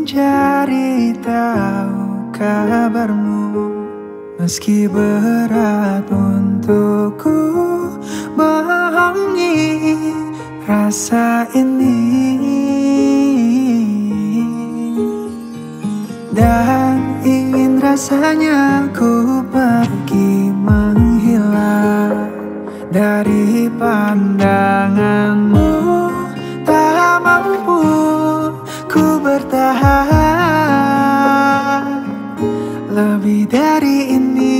mencari tahu kabarmu, meski berat untukku bohongi rasa ini. Dan ingin rasanya ku pergi menghilang dari pandanganmu. Tak mampu ku bertahan lebih dari ini.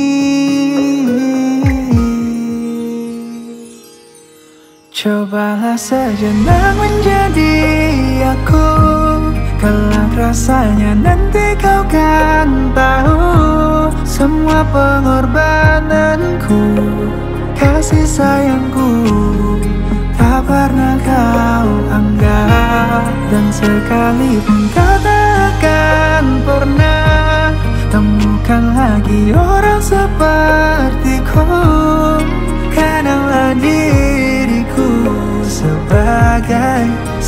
Cobalah sejenak menjadi aku, kelak rasanya nanti kau kan tahu. Semua pengorbananku, kasih sayangku, tak pernah kau anggap. Dan sekalipun kau takkan pernah temukan lagi orang sepertiku, kenanglah diriku sebagai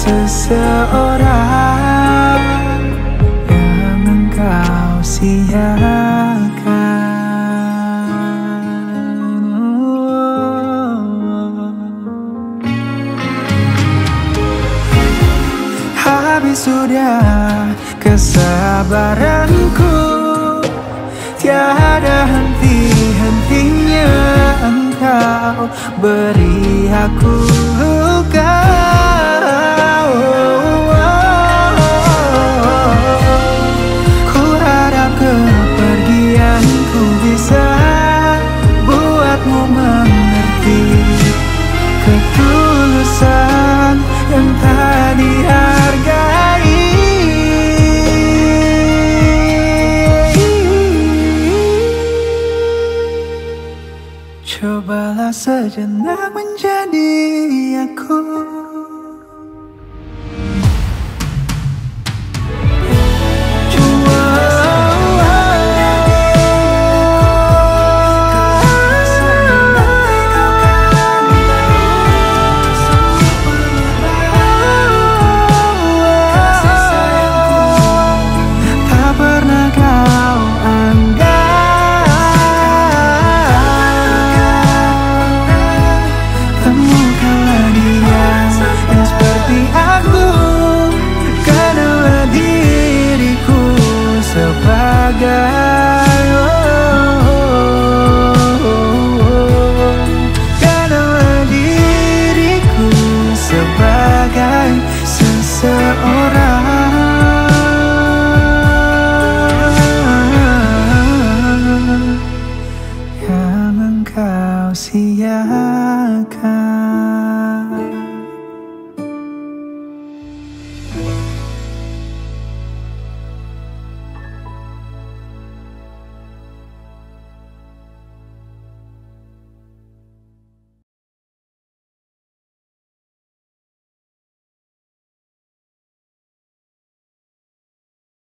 seseorang yang engkau sia-siakan. Habis sudah kesabaranku, tiada henti-hentinya engkau beri aku luka. Ku harap kepergianku bisa buatmu mengerti ketulusan yang tak dihargai. Cobalah sejenak menjadi aku,